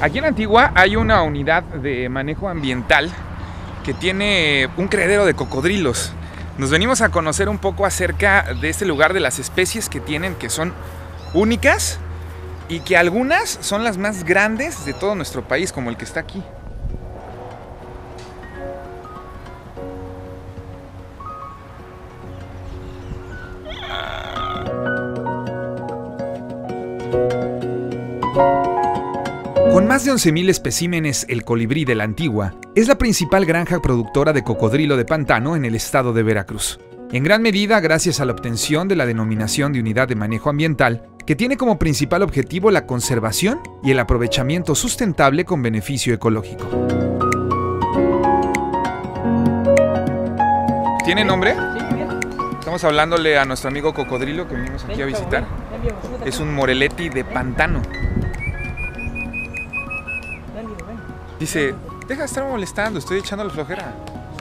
Aquí en Antigua hay una unidad de manejo ambiental que tiene un criadero de cocodrilos. Nos venimos a conocer un poco acerca de este lugar, de las especies que tienen, que son únicas y que algunas son las más grandes de todo nuestro país, como el que está aquí. Con más de 11,000 especímenes, el Colibrí de la Antigua es la principal granja productora de cocodrilo de pantano en el estado de Veracruz. En gran medida gracias a la obtención de la denominación de Unidad de Manejo Ambiental, que tiene como principal objetivo la conservación y el aprovechamiento sustentable con beneficio ecológico. ¿Tiene nombre? Sí, bien. Estamos hablándole a nuestro amigo cocodrilo que venimos aquí a visitar. Es un moreletti de pantano. Dice, deja de estar molestando, estoy echando la flojera.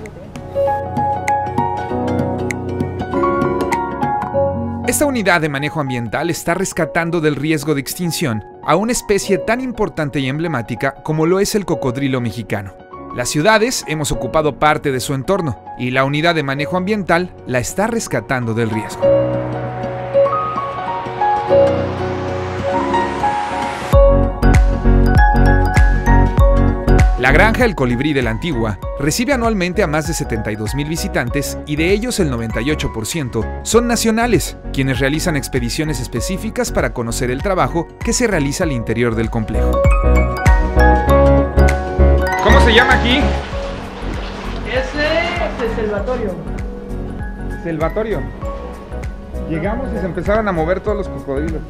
Esta unidad de manejo ambiental está rescatando del riesgo de extinción a una especie tan importante y emblemática como lo es el cocodrilo mexicano. Las ciudades hemos ocupado parte de su entorno y la unidad de manejo ambiental la está rescatando del riesgo. La granja El Colibrí de la Antigua recibe anualmente a más de 72,000 visitantes y de ellos el 98% son nacionales, quienes realizan expediciones específicas para conocer el trabajo que se realiza al interior del complejo. ¿Cómo se llama aquí? Ese es el Selvatorio. Selvatorio. Llegamos y se empezaron a mover todos los cocodrilos.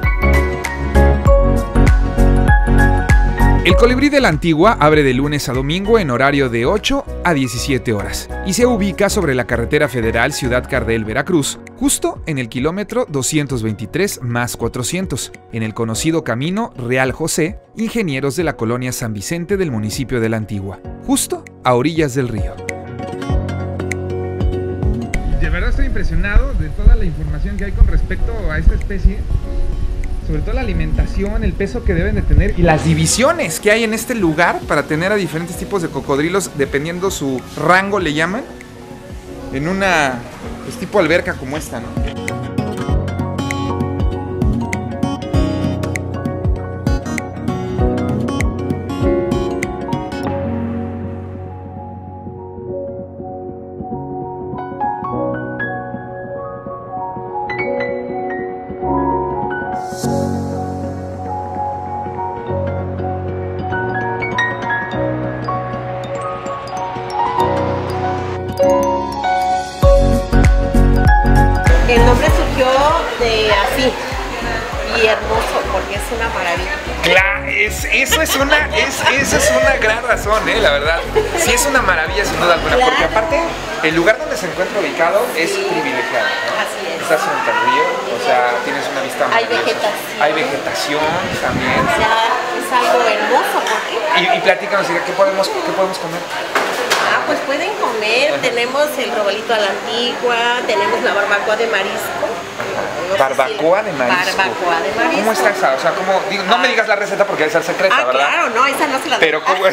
El Colibrí de la Antigua abre de lunes a domingo en horario de 8 a 17 horas y se ubica sobre la carretera federal Ciudad Cardel, Veracruz, justo en el kilómetro 223 más 400, en el conocido camino Real José, ingenieros de la colonia San Vicente del municipio de la Antigua, justo a orillas del río. De verdad estoy impresionado de toda la información que hay con respecto a esta especie. Sobre todo la alimentación, el peso que deben de tener y las divisiones que hay en este lugar para tener a diferentes tipos de cocodrilos, dependiendo su rango, le llaman, en una pues, tipo alberca como esta, ¿no? El nombre surgió de así, y hermoso, porque es una maravilla. Claro, eso es una gran razón, la verdad. Sí es una maravilla sin duda alguna, Claro. porque aparte el lugar donde se encuentra ubicado es privilegiado, ¿no? Así es. Estás frente al río, o sea, tienes una vista Hay maravillosa. vegetación. Hay vegetación también. O sea, es algo hermoso, porque Y platícanos, ¿qué podemos comer? pues pueden comer, tenemos el robalito a la antigua, tenemos la barbacoa de marisco. No sé Barbacoa de marisco. Barbacoa de marisco. ¿Cómo está esa? O sea, ¿cómo? Digo, no me digas la receta porque debe ser secreta, ¿verdad? Claro, no, esa no se la Pero ¿cómo?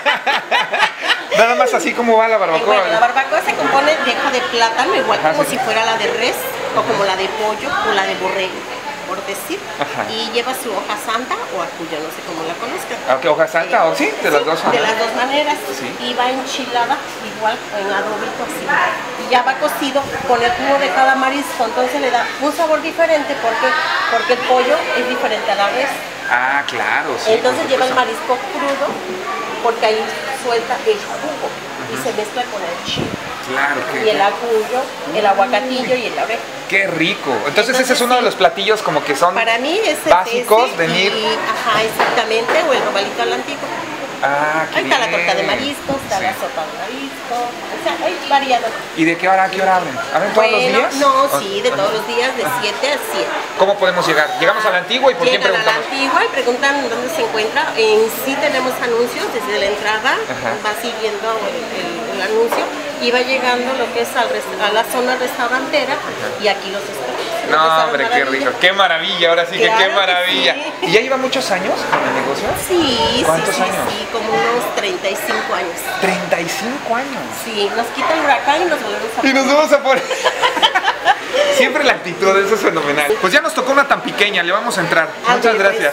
Nada más así como va la barbacoa. Bueno, la barbacoa se compone de hoja de plátano, igual Ajá, como sí. si fuera la de res, o como la de pollo, o la de borrego, por decir. Ajá. Y lleva su hoja santa o acuya, no sé cómo la conozcan. ¿Qué hoja santa o sí? De las dos. De las dos maneras. Sí. Y va enchilada igual en adobito así. Y ya va cocido con el jugo de cada marisco, entonces le da un sabor diferente porque el pollo es diferente a la res. Ah, claro, sí. Entonces por lleva el supuesto. marisco crudo porque ahí suelta el jugo y se mezcla con el chile. Claro, Y el acuyo, el aguacatillo y el laurel. qué rico. Entonces ese es uno de los platillos como que son Para mí es básicos, ese venir. Ajá, exactamente, o el robalito a la antigua. Ah, qué Ahí está la bien. torta de marisco, está Sí. la sopa de marisco, o sea, hay variado. ¿Y de qué hora a qué hora abren? ¿Abren todos los días? No, ¿O- sí, de todos los días, de 7 a 7. ¿Cómo podemos llegar? Llegamos a la Antigua y ¿por quién Llegan a la preguntamos? antigua y preguntan dónde se encuentra. En sí tenemos anuncios desde la entrada, Ajá. va siguiendo el anuncio y va llegando lo que es a la zona restaurantera y aquí los esperamos. Empezaron hombre, qué maravilla. rico. Qué maravilla, ahora sí que Claro qué que maravilla. sí. ¿Y ya lleva muchos años con el negocio? Sí, ¿Cuántos sí, años? sí, como unos 35 años. 35 años. Sí, nos quita el huracán y nos volvemos a Y nos poner. vamos a poner. Siempre la actitud, eso es fenomenal. Pues ya nos tocó una tan pequeña, le vamos a entrar. Muchas gracias.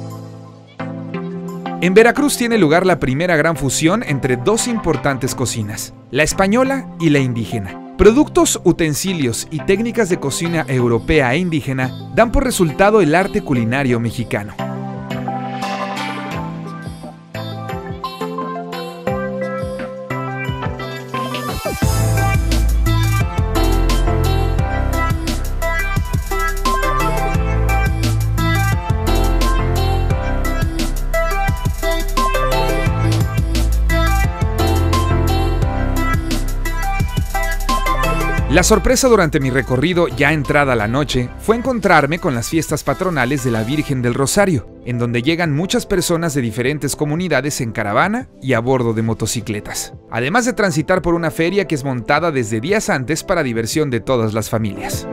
En Veracruz tiene lugar la primera gran fusión entre dos importantes cocinas, la española y la indígena. Productos, utensilios y técnicas de cocina europea e indígena dan por resultado el arte culinario mexicano. La sorpresa durante mi recorrido, ya entrada la noche, fue encontrarme con las fiestas patronales de la Virgen del Rosario, en donde llegan muchas personas de diferentes comunidades en caravana y a bordo de motocicletas, además de transitar por una feria que es montada desde días antes para diversión de todas las familias.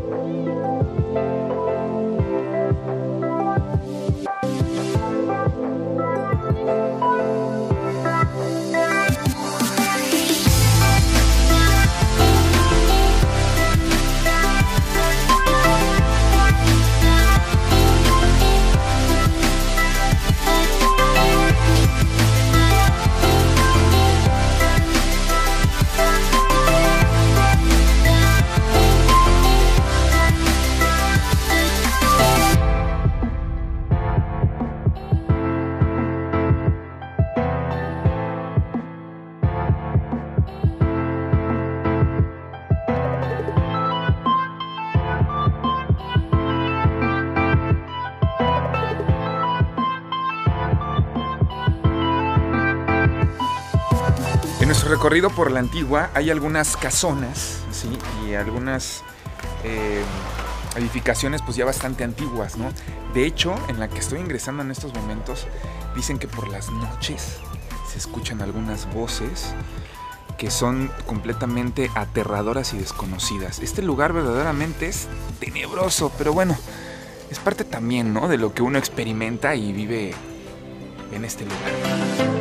En nuestro recorrido por la Antigua hay algunas casonas, ¿sí? Y algunas edificaciones pues ya bastante antiguas, ¿no? De hecho, en la que estoy ingresando en estos momentos, dicen que por las noches se escuchan algunas voces que son completamente aterradoras y desconocidas. Este lugar verdaderamente es tenebroso, pero bueno, es parte también, ¿no?, de lo que uno experimenta y vive en este lugar.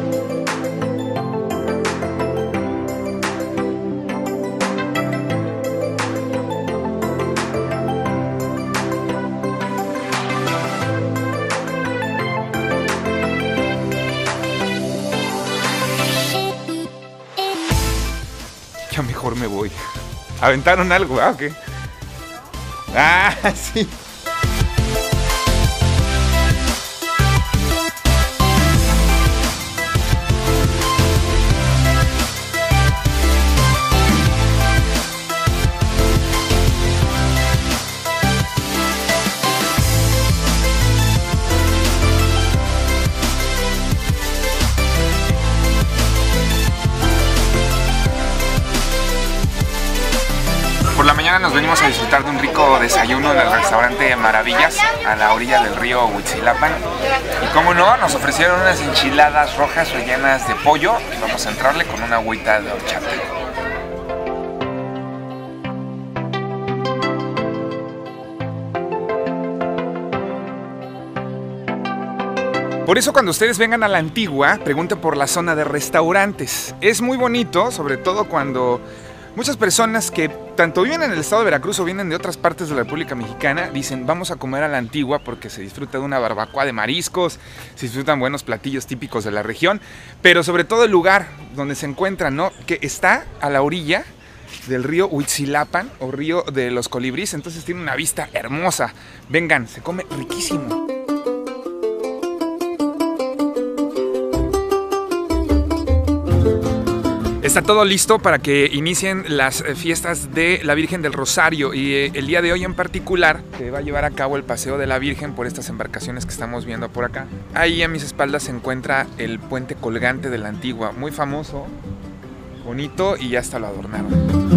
Ya mejor me voy. ¿Aventaron algo? ¿Ah, o qué? Ah, sí. Por la mañana nos venimos a disfrutar de un rico desayuno en el restaurante Maravillas a la orilla del río Huitzilapan. Y como no, nos ofrecieron unas enchiladas rojas rellenas de pollo y vamos a entrarle con una agüita de horchata. Por eso cuando ustedes vengan a la Antigua, pregunten por la zona de restaurantes. Es muy bonito, sobre todo cuando muchas personas que tanto viven en el estado de Veracruz o vienen de otras partes de la República Mexicana dicen vamos a comer a la Antigua porque se disfruta de una barbacoa de mariscos, se disfrutan buenos platillos típicos de la región, pero sobre todo el lugar donde se encuentran, ¿no?, que está a la orilla del río Huitzilapan o río de los Colibríes, entonces tiene una vista hermosa. Vengan, se come riquísimo. Está todo listo para que inicien las fiestas de la Virgen del Rosario y el día de hoy en particular se va a llevar a cabo el paseo de la Virgen por estas embarcaciones que estamos viendo por acá. Ahí a mis espaldas se encuentra el puente colgante de la Antigua, muy famoso, bonito y ya hasta lo adornaron.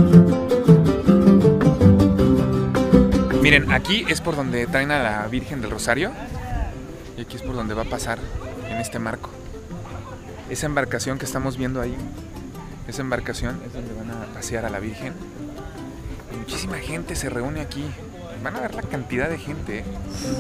Miren, aquí es por donde traen a la Virgen del Rosario y aquí es por donde va a pasar en este marco. Esa embarcación que estamos viendo ahí, esa embarcación es donde van a pasear a la Virgen. Y muchísima gente se reúne aquí Van a ver la cantidad de gente, ¿eh?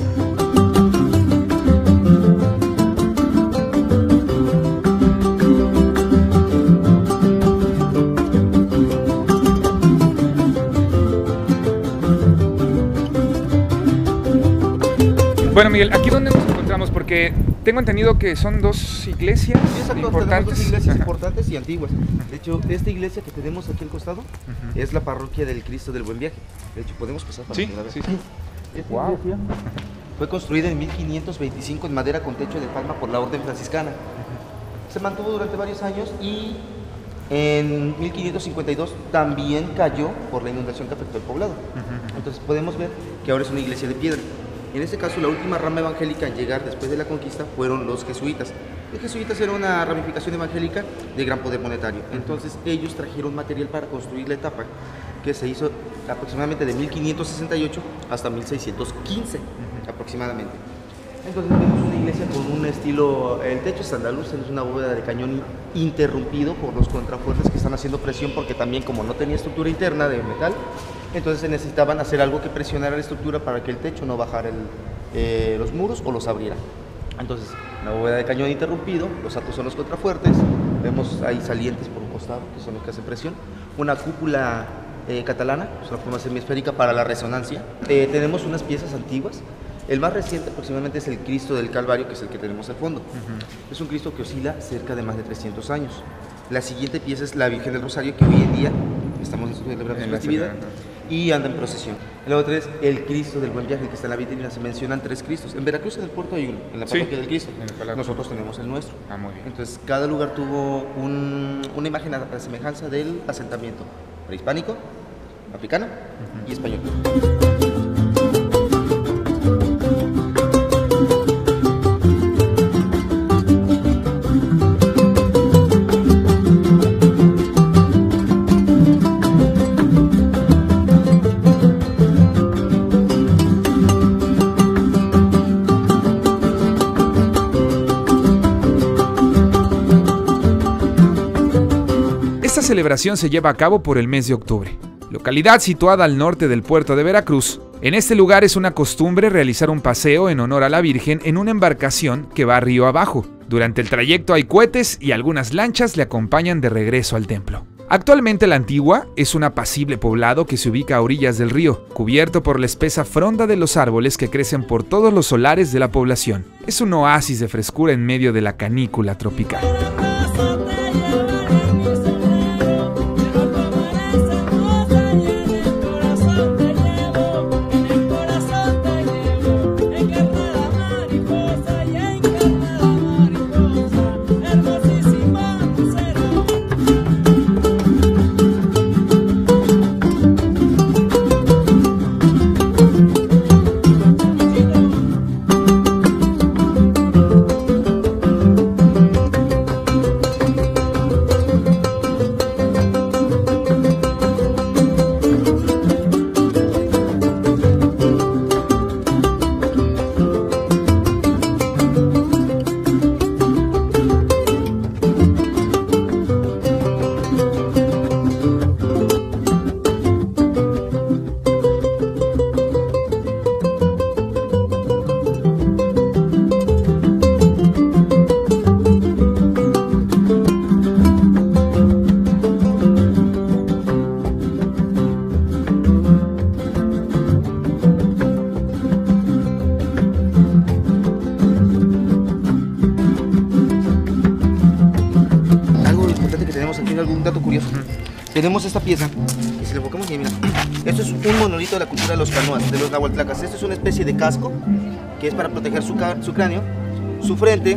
Bueno, Miguel, ¿aquí dónde nos encontramos? Porque tengo entendido que son dos iglesias importantes. Dos iglesias importantes y antiguas. De hecho, esta iglesia que tenemos aquí al costado es la parroquia del Cristo del Buen Viaje. De hecho, podemos pasar para que la vean. Sí. Esta iglesia fue construida en 1525 en madera con techo de palma por la orden franciscana. Se mantuvo durante varios años y en 1552 también cayó por la inundación que afectó el poblado. Entonces podemos ver que ahora es una iglesia de piedra. En este caso, la última rama evangélica en llegar después de la conquista fueron los jesuitas. Los jesuitas eran una ramificación evangélica de gran poder monetario. Entonces, ellos trajeron material para construir la etapa que se hizo aproximadamente de 1568 hasta 1615 aproximadamente. Entonces, vemos una iglesia con un estilo, el techo es andaluz, es una bóveda de cañón interrumpido por los contrafuertes que están haciendo presión porque también como no tenía estructura interna de metal, entonces se necesitaban hacer algo que presionara la estructura para que el techo no bajara los muros o los abriera. Entonces, una bóveda de cañón interrumpido, los altos son los contrafuertes, vemos ahí salientes por un costado, que son los que hacen presión, una cúpula catalana, es una forma semiesférica para la resonancia. Tenemos unas piezas antiguas. El más reciente aproximadamente es el Cristo del Calvario, que es el que tenemos al fondo. Es un Cristo que oscila cerca de más de 300 años. La siguiente pieza es la Virgen del Rosario, que hoy en día estamos celebrando su festividad y anda en procesión. La otra es el Cristo del Buen Viaje, que está en la vitrina. Se mencionan 3 Cristos. En Veracruz, en el puerto, hay uno, en la parroquia del Cristo. Nosotros tenemos el nuestro. Muy bien. Entonces, cada lugar tuvo una imagen a la semejanza del asentamiento prehispánico, africano y español. Esta celebración se lleva a cabo por el mes de octubre. Localidad situada al norte del puerto de Veracruz, en este lugar es una costumbre realizar un paseo en honor a la Virgen en una embarcación que va río abajo. Durante el trayecto hay cohetes y algunas lanchas le acompañan de regreso al templo. Actualmente la Antigua es un apacible poblado que se ubica a orillas del río, cubierto por la espesa fronda de los árboles que crecen por todos los solares de la población. Es un oasis de frescura en medio de la canícula tropical. Tenemos esta pieza, y si le enfocamos aquí, mira, esto es un monolito de la cultura de los canoas, de los nahualtlacas. Esto es una especie de casco que es para proteger su cráneo, su frente,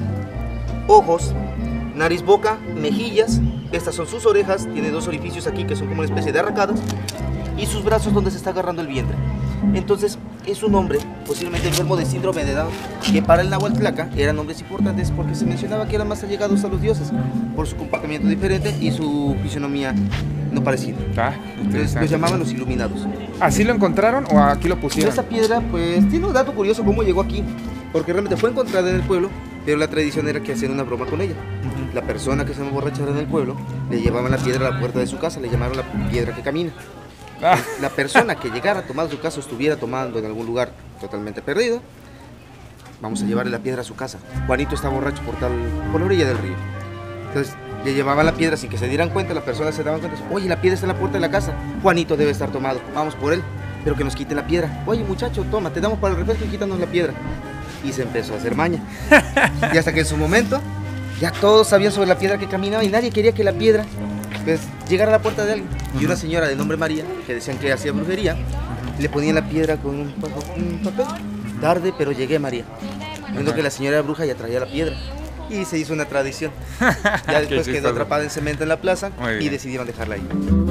ojos, nariz, boca, mejillas. Estas son sus orejas, tiene 2 orificios aquí que son como una especie de arracadas, y sus brazos donde se está agarrando el vientre. Entonces es un hombre posiblemente enfermo de síndrome de Down, que para el nahualtlaca eran hombres importantes porque se mencionaba que eran más allegados a los dioses por su comportamiento diferente y su fisionomía no parecida. Entonces los llamaban los iluminados. ¿Así lo encontraron o aquí lo pusieron? Esta piedra pues tiene un dato curioso cómo llegó aquí, porque realmente fue encontrada en el pueblo, pero la tradición era que hacían una broma con ella. La persona que se emborrachara en el pueblo le llevaban la piedra a la puerta de su casa, le llamaron la piedra que camina. La persona que llegara a tomar su casa, estuviera tomando en algún lugar totalmente perdido, vamos a llevarle la piedra a su casa. Juanito está borracho por la orilla del río. Entonces le llevaban la piedra sin que se dieran cuenta, las personas se daban cuenta, oye, la piedra está en la puerta de la casa, Juanito debe estar tomado, vamos por él, pero que nos quite la piedra. Oye, muchacho, toma, te damos para el refresco y quítanos la piedra. Y se empezó a hacer maña. Y hasta que en su momento ya todos sabían sobre la piedra que caminaba y nadie quería que la piedra pues llegara a la puerta de alguien. Y una señora de nombre María, que decían que hacía brujería, le ponían la piedra con un papel. Tarde, pero llegué, María. Viendo que la señora era bruja, ya traía la piedra. Y se hizo una tradición. Ya después quedó atrapada en cemento en la plaza y decidieron dejarla ahí.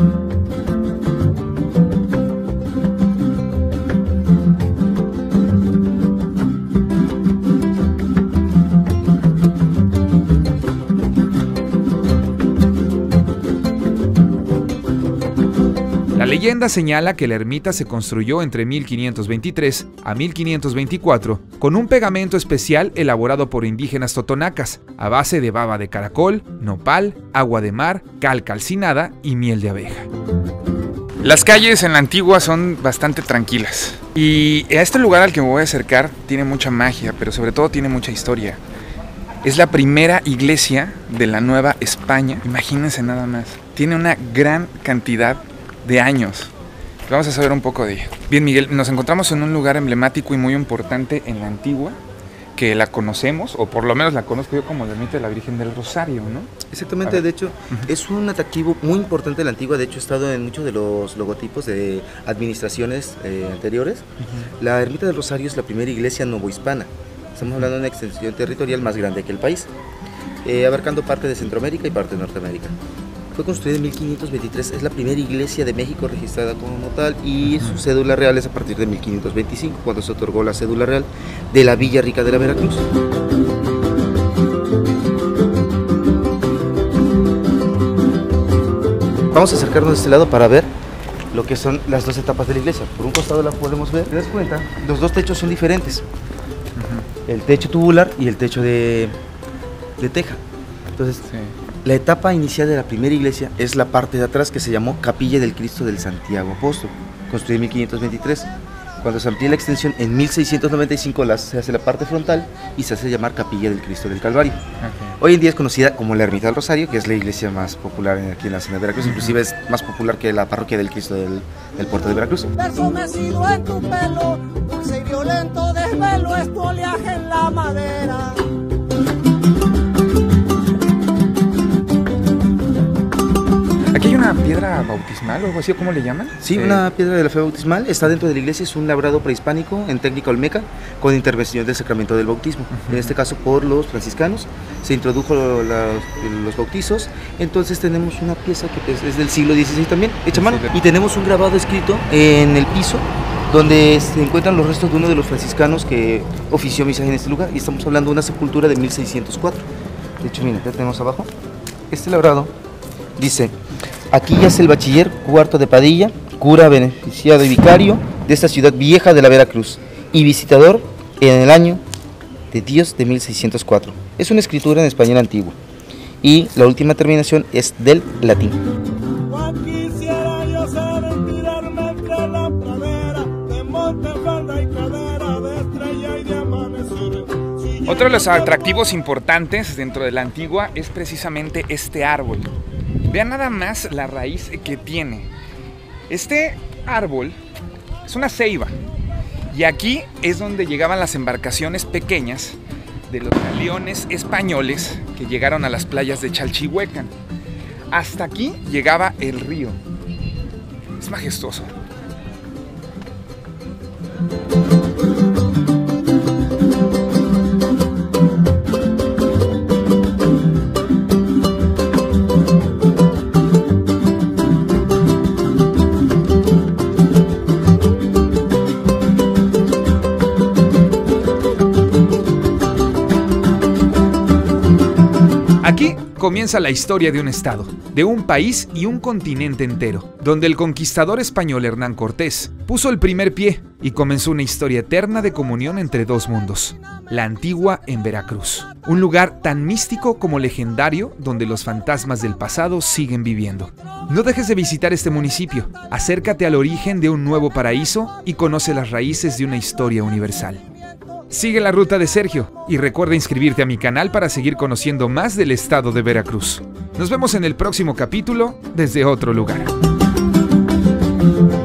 La leyenda señala que la ermita se construyó entre 1523 a 1524 con un pegamento especial elaborado por indígenas totonacas a base de baba de caracol, nopal, agua de mar, cal calcinada y miel de abeja. Las calles en la antigua son bastante tranquilas y a este lugar al que me voy a acercar tiene mucha magia, pero sobre todo tiene mucha historia. Es la primera iglesia de la Nueva España, imagínense nada más. Tiene una gran cantidad de años. Vamos a saber un poco de ella. Bien, Miguel, nos encontramos en un lugar emblemático y muy importante en la antigua, que la conocemos, o por lo menos la conozco yo como la ermita de la Virgen del Rosario, ¿no? Exactamente, de hecho, es un atractivo muy importante de la antigua. De hecho, he estado en muchos de los logotipos de administraciones anteriores. La ermita del Rosario es la primera iglesia novohispana. Estamos hablando de una extensión territorial más grande que el país, abarcando parte de Centroamérica y parte de Norteamérica. Fue construida en 1523, es la primera iglesia de México registrada como tal y su cédula real es a partir de 1525, cuando se otorgó la cédula real de la Villa Rica de la Veracruz. Vamos a acercarnos de este lado para ver lo que son las dos etapas de la iglesia. Por un costado la podemos ver, ¿te das cuenta? Los dos techos son diferentes. El techo tubular y el techo de teja. Entonces, la etapa inicial de la primera iglesia es la parte de atrás que se llamó Capilla del Cristo del Santiago Apóstol, construida en 1523. Cuando se amplía la extensión en 1695 se hace la parte frontal y se hace llamar Capilla del Cristo del Calvario. Hoy en día es conocida como la Ermita del Rosario, que es la iglesia más popular aquí en la zona de Veracruz, inclusive es más popular que la parroquia del Cristo del puerto de Veracruz. Verso mecido en tu pelo, dulce y violento desvelo es tu oleaje en la madera. ¿Aquí hay una piedra bautismal o algo así? ¿Cómo le llaman? Sí, una piedra de la fe bautismal. Está dentro de la iglesia, es un labrado prehispánico en técnica olmeca con intervención del sacramento del bautismo. En este caso por los franciscanos. Se introdujo los bautizos. Entonces tenemos una pieza que es del siglo XVI también, hecha a mano. Y tenemos un grabado escrito en el piso donde se encuentran los restos de uno de los franciscanos que ofició misa en este lugar. Y estamos hablando de una sepultura de 1604. De hecho, miren, ya tenemos abajo. Este labrado dice: aquí yace el bachiller Cuarto de Padilla, cura beneficiado y vicario de esta ciudad vieja de la Veracruz y visitador en el año de Dios de 1604. Es una escritura en español antiguo y la última terminación es del latín. Quisiera yo saber tirarme entre la pradera de monte, falda y cadera, de estrella y de amanecer. Otro de los atractivos importantes dentro de la antigua es precisamente este árbol. Vean nada más la raíz que tiene. Este árbol es una ceiba y aquí es donde llegaban las embarcaciones pequeñas de los galeones españoles que llegaron a las playas de Chalchihuecan. Hasta aquí llegaba el río. Es majestuoso. Aquí comienza la historia de un estado, de un país y un continente entero, donde el conquistador español Hernán Cortés puso el primer pie y comenzó una historia eterna de comunión entre dos mundos, la Antigua en Veracruz, un lugar tan místico como legendario donde los fantasmas del pasado siguen viviendo. No dejes de visitar este municipio, acércate al origen de un nuevo paraíso y conoce las raíces de una historia universal. Sigue la ruta de Sergio y recuerda inscribirte a mi canal para seguir conociendo más del estado de Veracruz. Nos vemos en el próximo capítulo desde otro lugar.